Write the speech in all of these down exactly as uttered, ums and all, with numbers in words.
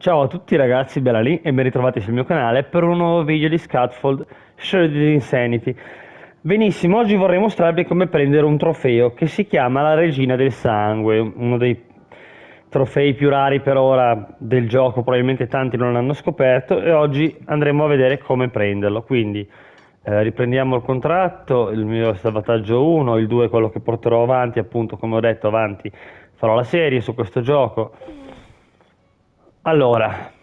Ciao a tutti ragazzi, Bella lì e ben ritrovati sul mio canale per un nuovo video di Scatfold Shredded Insanity. Benissimo, oggi vorrei mostrarvi come prendere un trofeo che si chiama la Regina del Sangue, uno dei trofei più rari per ora del gioco, probabilmente tanti non l'hanno scoperto e oggi andremo a vedere come prenderlo. Quindi eh, riprendiamo il contratto, il mio salvataggio uno, il due è quello che porterò avanti, appunto come ho detto avanti farò la serie su questo gioco. Allora,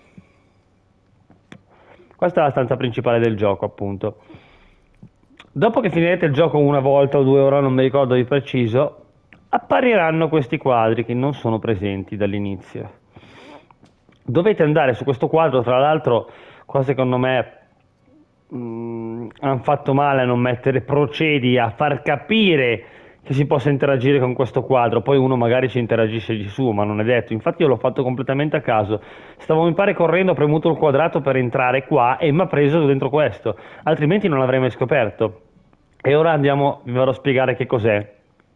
questa è la stanza principale del gioco, appunto. Dopo che finirete il gioco una volta o due, ora non mi ricordo di preciso, appariranno questi quadri che non sono presenti dall'inizio. Dovete andare su questo quadro, tra l'altro, qua secondo me hanno fatto male a non mettere procedi a far capire che si possa interagire con questo quadro. Poi uno magari ci interagisce di su, ma non è detto. Infatti io l'ho fatto completamente a caso. Stavo mi pare correndo, ho premuto il quadrato per entrare qua e mi ha preso dentro questo, altrimenti non l'avrei mai scoperto. E ora andiamo, vi vorrò spiegare che cos'è.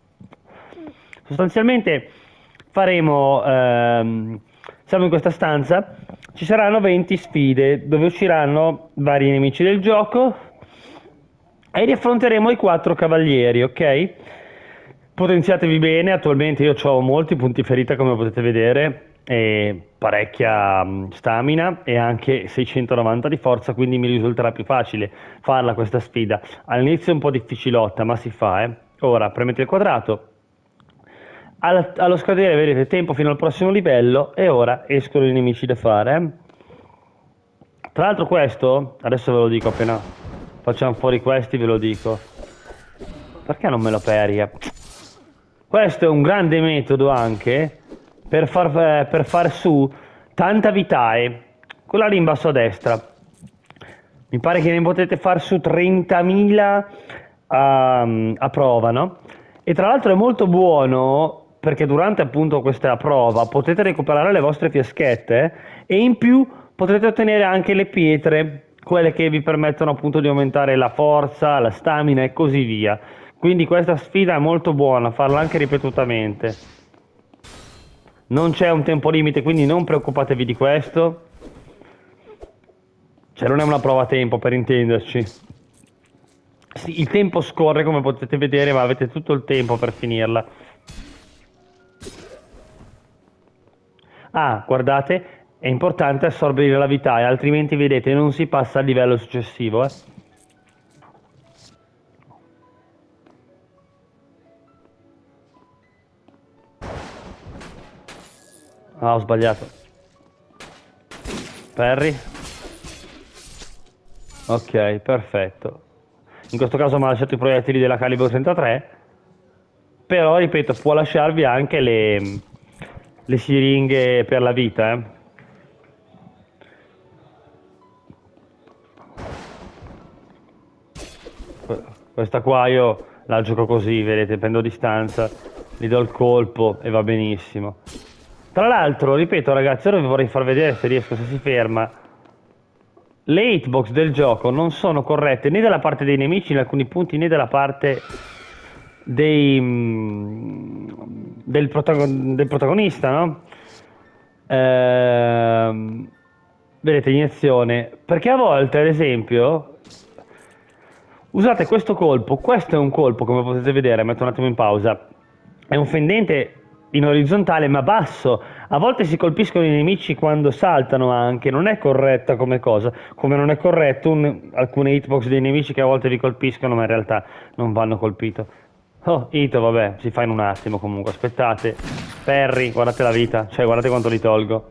Sostanzialmente faremo, ehm, siamo in questa stanza, ci saranno venti sfide dove usciranno vari nemici del gioco e li affronteremo i quattro cavalieri, ok? Potenziatevi bene, attualmente io ho molti punti ferita come potete vedere e parecchia mh, stamina e anche seicentonovanta di forza, quindi mi risulterà più facile farla questa sfida. All'inizio è un po' difficilotta, ma si fa, eh. Ora premete il quadrato, All- allo scadere vedete tempo fino al prossimo livello e ora escono i nemici da fare, eh. Tra l'altro questo, adesso ve lo dico appena facciamo fuori questi, ve lo dico. Perché non me lo peria? Questo è un grande metodo anche per far, eh, per far su tanta vitae. Quella lì in basso a destra. Mi pare che ne potete far su trentamila a, a prova, no? E tra l'altro è molto buono perché durante appunto questa prova potete recuperare le vostre fiaschette e in più potrete ottenere anche le pietre, quelle che vi permettono appunto di aumentare la forza, la stamina e così via. Quindi questa sfida è molto buona, farla anche ripetutamente. Non c'è un tempo limite, quindi non preoccupatevi di questo. Cioè non è una prova a tempo, per intenderci. Sì, il tempo scorre come potete vedere, ma avete tutto il tempo per finirla. Ah, guardate, è importante assorbire la vitae, altrimenti vedete non si passa al livello successivo, eh. Ah, ho sbagliato. Perry. Ok, perfetto. In questo caso mi ha lasciato i proiettili della calibro trentatré. Però, ripeto, può lasciarvi anche le, le siringhe per la vita, eh. Questa qua io la gioco così, vedete, prendo distanza, gli do il colpo e va benissimo. Tra l'altro, ripeto ragazzi, ora vi vorrei far vedere se riesco, se si ferma. Le hitbox del gioco non sono corrette né dalla parte dei nemici in alcuni punti né dalla parte dei, mm, del, protagon- del protagonista, no? Ehm, vedete, iniezione. Perché a volte, ad esempio, usate questo colpo. Questo è un colpo, come potete vedere, metto un attimo in pausa. È un fendente in orizzontale ma basso. A volte si colpiscono i nemici quando saltano anche, non è corretta come cosa, come non è corretto un, alcune hitbox dei nemici che a volte vi colpiscono ma in realtà non vanno colpito. Oh, Ito, vabbè, si fa in un attimo comunque, aspettate. Perry, guardate la vita, cioè guardate quanto li tolgo.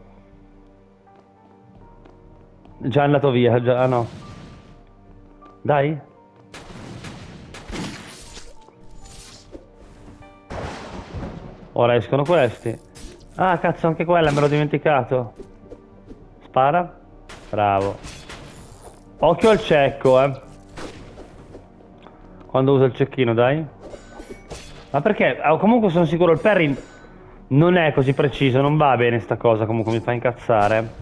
Già è andato via, già, ah no. Dai. Ora escono questi. Ah, cazzo, anche quella, me l'ho dimenticato. Spara. Bravo. Occhio al cecco, eh. Quando usa il cecchino, dai. Ma perché? Ah, comunque sono sicuro il parry non è così preciso, non va bene sta cosa, comunque mi fa incazzare.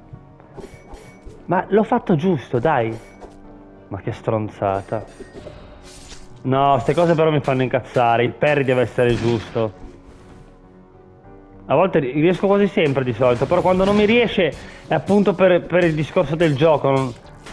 Ma l'ho fatto giusto, dai. Ma che stronzata. No, queste cose però mi fanno incazzare, il parry deve essere giusto. A volte riesco quasi sempre di solito, però quando non mi riesce è appunto per, per il discorso del gioco. Non...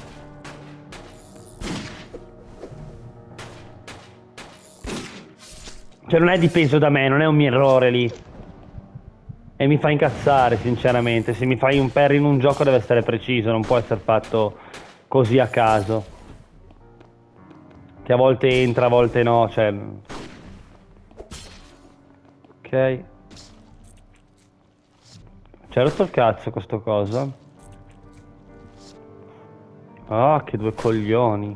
Cioè non è dipeso da me, non è un mio errore lì. E mi fa incazzare, sinceramente. Se mi fai un parry in un gioco deve essere preciso, non può essere fatto così a caso. Che a volte entra, a volte no, cioè... Ok. C'è rotto il cazzo questo coso. Ah, che due coglioni.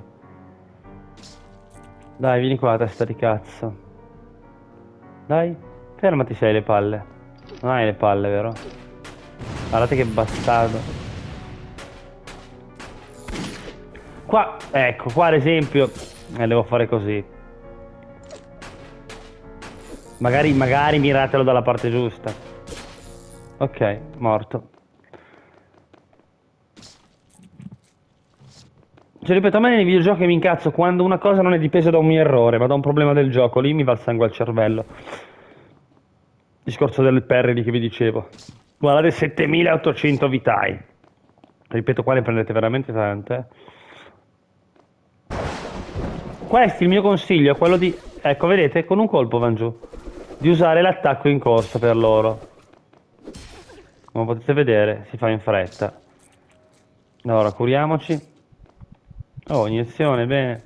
Dai, vieni qua, testa di cazzo. Dai, fermati se hai le palle. Non hai le palle, vero? Guardate che bastardo. Qua, ecco, qua ad esempio, eh, devo fare così. Magari, magari miratelo dalla parte giusta. Ok, morto. Cioè, ripeto, a me nei videogiochi mi incazzo quando una cosa non è dipesa da un mio errore, ma da un problema del gioco. Lì mi va il sangue al cervello. Discorso del parry di che vi dicevo. Guardate, settemilaottocento vitai. Ripeto, qua ne prendete veramente tante. Questo il mio consiglio è quello di... Ecco, vedete, con un colpo van giù. Di usare l'attacco in corsa per loro. Come potete vedere, si fa in fretta. Allora, curiamoci. Oh, iniezione, bene.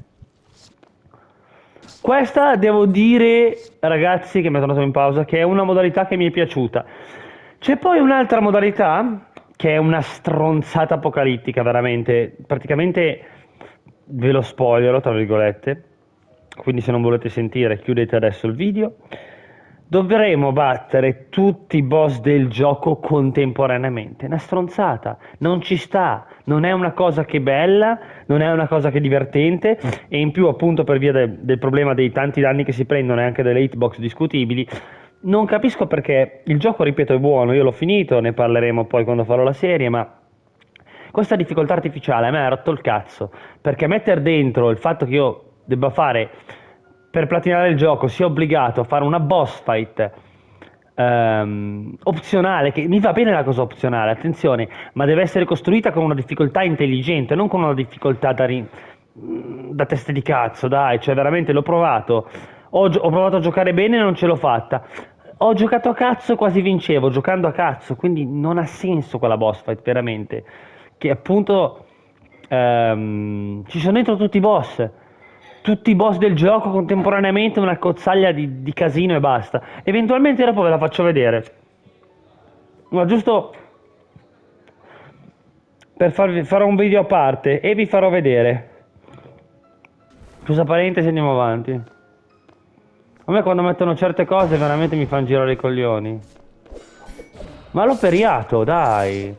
Questa devo dire, ragazzi, che mi è tornato in pausa, che è una modalità che mi è piaciuta. C'è poi un'altra modalità, che è una stronzata apocalittica, veramente. Praticamente ve lo spoilerò, tra virgolette. Quindi se non volete sentire, chiudete adesso il video. Dovremo battere tutti i boss del gioco contemporaneamente. Una stronzata, non ci sta, non è una cosa che è bella, non è una cosa che è divertente e in più appunto per via de- del problema dei tanti danni che si prendono e anche delle hitbox discutibili, non capisco perché il gioco, ripeto, è buono, io l'ho finito, ne parleremo poi quando farò la serie, ma questa difficoltà artificiale a me ha rotto il cazzo, perché mettere dentro il fatto che io debba fare per platinare il gioco sia obbligato a fare una boss fight ehm, opzionale, che mi va bene la cosa opzionale, attenzione, ma deve essere costruita con una difficoltà intelligente, non con una difficoltà da, ri- da testa di cazzo, dai, cioè veramente l'ho provato, ho, gio- ho provato a giocare bene e non ce l'ho fatta. Ho giocato a cazzo e quasi vincevo, giocando a cazzo, quindi non ha senso quella boss fight, veramente. Che appunto ehm, ci sono dentro tutti i boss tutti i boss del gioco contemporaneamente, una cozzaglia di, di casino e basta. Eventualmente dopo ve la faccio vedere. Ma giusto per farvi farò un video a parte e vi farò vedere. Chiusa parentesi, andiamo avanti. A me quando mettono certe cose veramente mi fanno girare i coglioni. Ma l'ho periato, dai.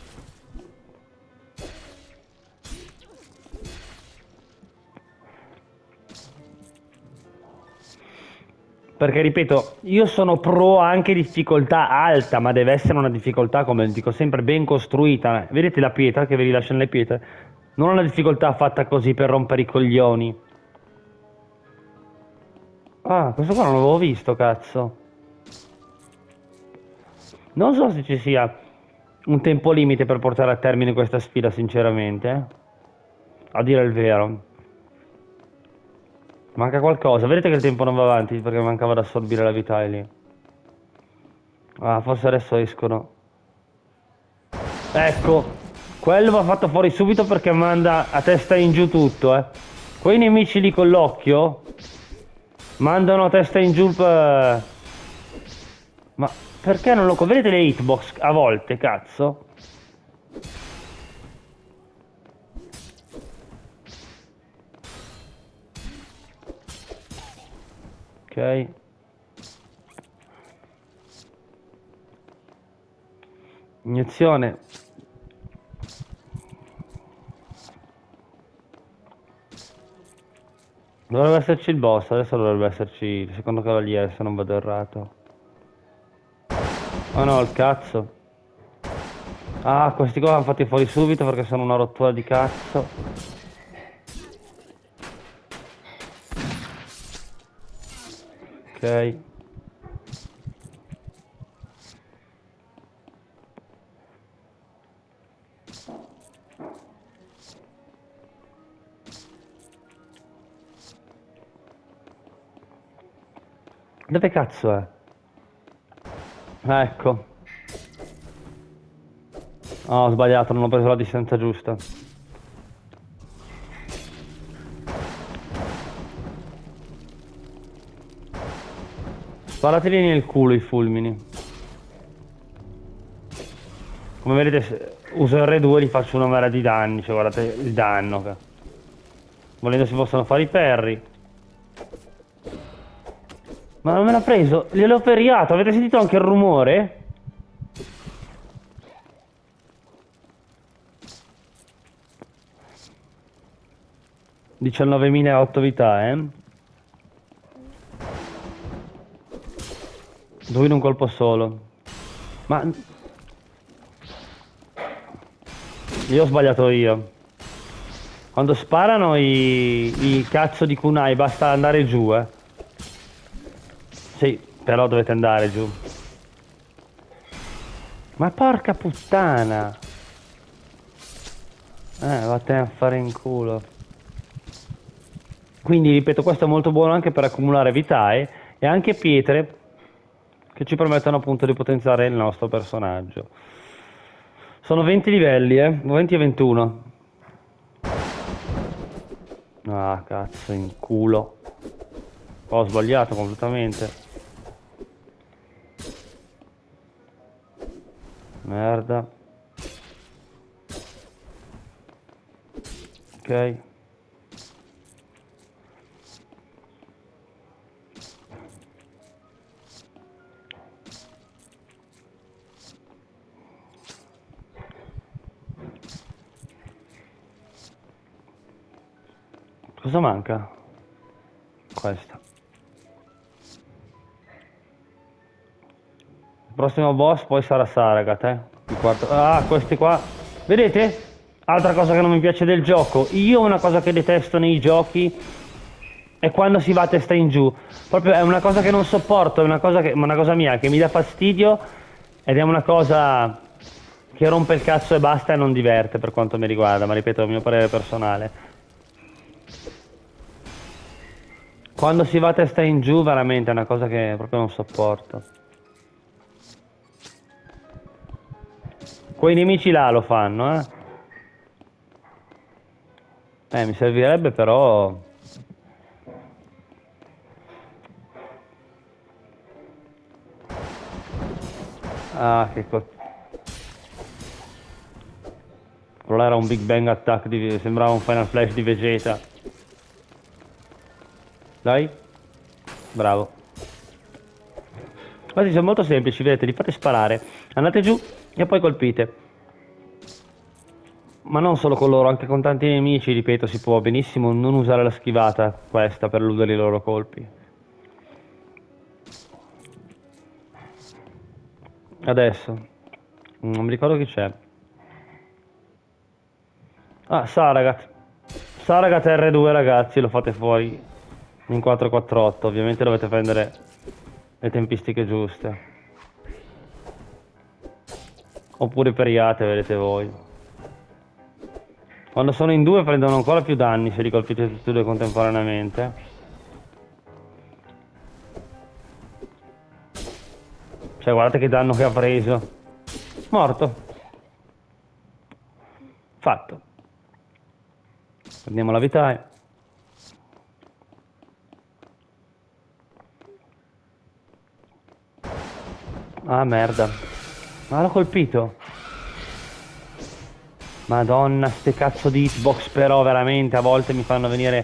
Perché ripeto, io sono pro anche difficoltà alta, ma deve essere una difficoltà, come dico sempre, ben costruita. Vedete la pietra che vi rilasciano le pietre? Non una difficoltà fatta così per rompere i coglioni. Ah, questo qua non l'avevo visto, cazzo. Non so se ci sia un tempo limite per portare a termine questa sfida, sinceramente. eh. A dire il vero. Manca qualcosa. Vedete che il tempo non va avanti perché mancava da assorbire la vitale lì. Ah, forse adesso escono. Ecco, quello va fatto fuori subito perché manda a testa in giù tutto, eh. Quei nemici lì con l'occhio mandano a testa in giù per... Ma perché non lo... Vedete le hitbox a volte, cazzo? Ok. Iniezione. Dovrebbe esserci il boss, adesso dovrebbe esserci il secondo cavaliere, se non vado errato. Oh no, il cazzo. Ah, questi qua vanno fatti fuori subito perché sono una rottura di cazzo. Ok. Dove cazzo è? Ecco. Oh, ho sbagliato, non ho preso la distanza giusta. Sparateli nel culo i fulmini. Come vedete, se uso R due e li faccio una marea di danni. Cioè, guardate il danno. Che... Volendo si possono fare i parry. Ma non me l'ha preso, gliel'ho feriato, avete sentito anche il rumore? diciannovemila vita, eh? Due in un colpo solo. Ma... Io ho sbagliato io. Quando sparano i, i cazzo di kunai basta andare giù, eh. Sì, però dovete andare giù. Ma porca puttana! Eh, vattene a fare in culo. Quindi, ripeto, questo è molto buono anche per accumulare vitae e anche pietre che ci permettono appunto di potenziare il nostro personaggio. Sono venti livelli, eh? venti e ventuno. Ah, cazzo, in culo. Ho sbagliato completamente. Merda. Ok. Cosa manca? Questa. Il prossimo boss poi sarà Saragat, eh? Il quarto... Ah, questi qua. Vedete? Altra cosa che non mi piace del gioco. Io una cosa che detesto nei giochi è quando si va a testa in giù. Proprio è una cosa che non sopporto, è una cosa, che... una cosa mia che mi dà fastidio ed è una cosa che rompe il cazzo e basta e non diverte per quanto mi riguarda, ma ripeto, è il mio parere personale. Quando si va a testa in giù veramente è una cosa che proprio non sopporto. Quei nemici là lo fanno, eh. Eh, mi servirebbe però... Ah, che co... Quello là era un Big Bang Attack, di... sembrava un Final Flash di Vegeta. Dai. Bravo. Questi sono molto semplici, vedete, li fate sparare. Andate giù e poi colpite. Ma non solo con loro, anche con tanti nemici, ripeto, si può benissimo non usare la schivata questa per eludere i loro colpi. Adesso. Non mi ricordo chi c'è. Ah, Saragat. Saragat R due ragazzi, lo fate fuori in quattro quattro otto. Ovviamente dovete prendere le tempistiche giuste. Oppure periate, vedete voi. Quando sono in due prendono ancora più danni se li colpite tutti e due contemporaneamente. Cioè guardate che danno che ha preso. Morto. Fatto. Prendiamo la vitae. Ah merda. Ma l'ho colpito. Madonna, ste cazzo di hitbox però veramente a volte mi fanno venire...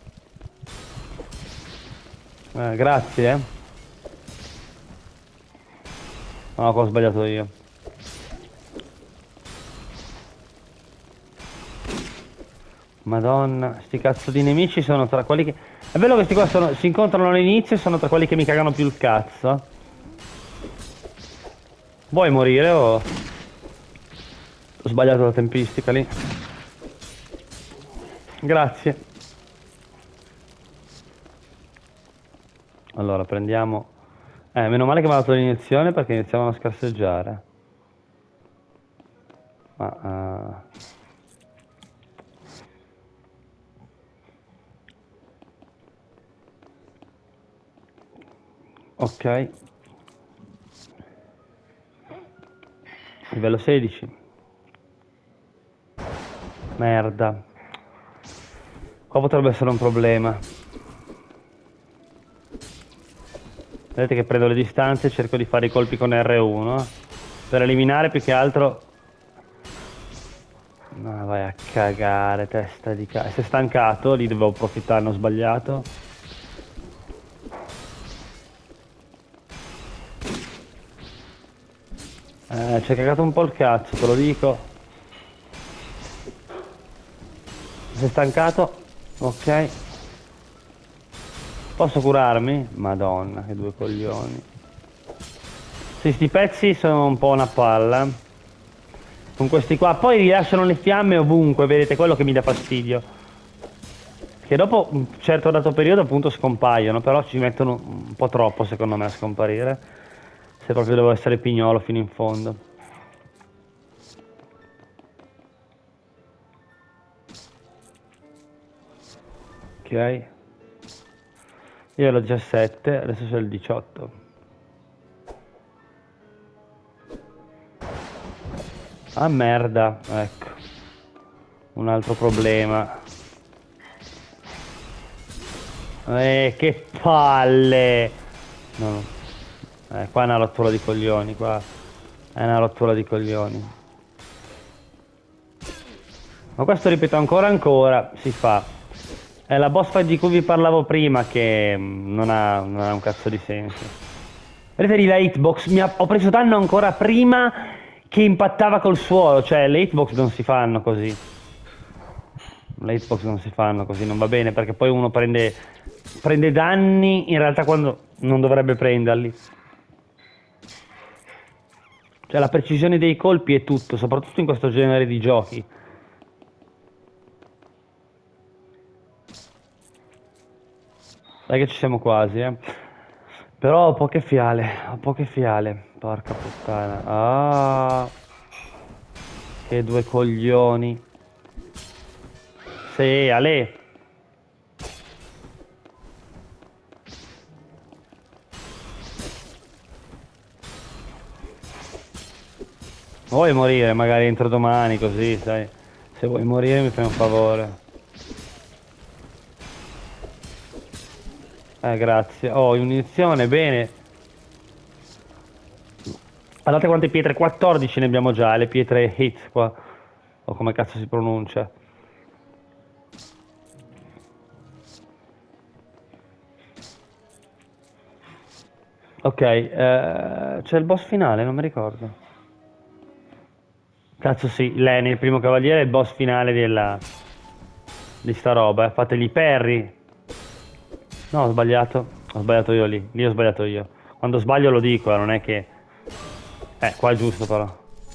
Eh, grazie, eh. No, ho sbagliato io. Madonna, sti cazzo di nemici sono tra quelli che... È bello che questi qua sono... si incontrano all'inizio e sono tra quelli che mi cagano più il cazzo. Vuoi morire o... Ho sbagliato la tempistica lì. Grazie. Allora, prendiamo... Eh, meno male che mi ha dato l'iniezione perché iniziavano a scarseggiare. Ma... Uh... Ok. Livello sedici. Merda. Qua potrebbe essere un problema. Vedete che prendo le distanze e cerco di fare i colpi con R uno. Per eliminare più che altro... No, vai a cagare, testa di cazzo. Si è stancato, lì dovevo approfittare, ho sbagliato. Eh, ci è cagato un po' il cazzo, te lo dico. Si è stancato? Ok. Posso curarmi? Madonna, che due coglioni. Sì, sti pezzi sono un po' una palla. Con questi qua. Poi rilasciano le fiamme ovunque, vedete, quello che mi dà fastidio. Che dopo un certo dato periodo appunto scompaiono, però ci mettono un po' troppo secondo me a scomparire. Se proprio devo essere pignolo fino in fondo. Ok. Io ero diciassette, adesso sono il diciotto. Ah merda, ecco. Un altro problema. Eh, che palle! No, no. Eh, qua è una rottura di coglioni, qua. È una rottura di coglioni. Ma questo ripeto ancora ancora, si fa. È la boss fight di cui vi parlavo prima che mh, non ha, non ha un cazzo di senso. Vedete la hitbox, mi ha, ho preso danno ancora prima che impattava col suolo, cioè le hitbox non si fanno così. Le hitbox non si fanno così, non va bene perché poi uno prende, prende danni in realtà quando non dovrebbe prenderli. Cioè la precisione dei colpi è tutto, soprattutto in questo genere di giochi. Dai che ci siamo quasi, eh. Però ho poche fiale, ho poche fiale. Porca puttana. Ah, che due coglioni. Sì, Ale. Vuoi morire magari entro domani così, sai. Se vuoi morire mi fai un favore. Eh, grazie. Oh, munizione, bene. Guardate quante pietre, quattordici ne abbiamo già, le pietre hit qua. O come cazzo si pronuncia. Ok, eh, c'è il boss finale, non mi ricordo. Cazzo sì, Lenny, il primo cavaliere, è il boss finale della... di sta roba, eh. Fategli i parry. No, ho sbagliato. Ho sbagliato io lì. Lì ho sbagliato io. Quando sbaglio lo dico, eh, non è che... Eh, qua è giusto però.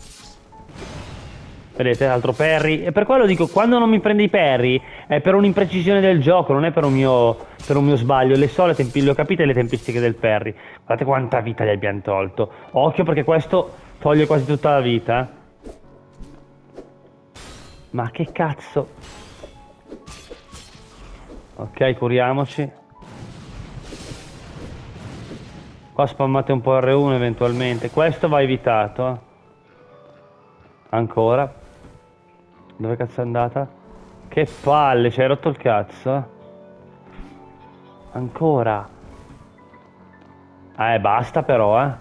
Vedete, altro parry. E per quello dico, quando non mi prende i parry è per un'imprecisione del gioco, non è per un mio, per un mio sbaglio. Le so le tempi, le ho capite le tempistiche del parry. Guardate quanta vita gli abbiamo tolto. Occhio perché questo toglie quasi tutta la vita. Ma che cazzo. Ok, curiamoci. Qua spammate un po' R uno eventualmente. Questo va evitato. eh. Ancora. Dove cazzo è andata? Che palle, ci hai rotto il cazzo. Ancora. Eh, basta però, eh.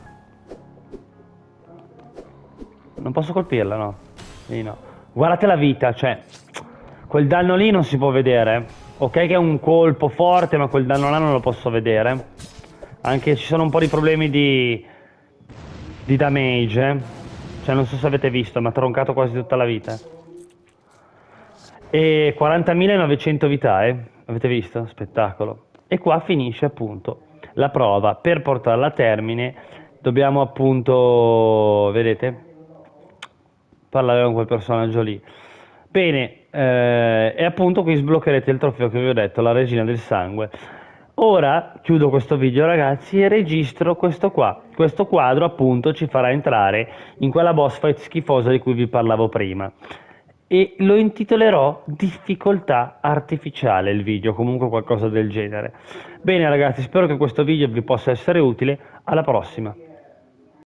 Non posso colpirla, no? Sì, no. Guardate la vita, cioè... Quel danno lì non si può vedere. Ok che è un colpo forte, ma quel danno là non lo posso vedere. Anche ci sono un po' di problemi di... di damage, eh. Cioè non so se avete visto, ma ha troncato quasi tutta la vita. E quarantamilanovecento vita, eh? Avete visto? Spettacolo. E qua finisce appunto la prova. Per portarla a termine dobbiamo appunto, vedete, parlare con quel personaggio lì. Bene, eh, e appunto qui sbloccherete il trofeo che vi ho detto, la regina del sangue. Ora chiudo questo video ragazzi e registro questo qua. Questo quadro appunto ci farà entrare in quella boss fight schifosa di cui vi parlavo prima. e lo intitolerò difficoltà artificiale il video, comunque qualcosa del genere. Bene ragazzi, spero che questo video vi possa essere utile, alla prossima.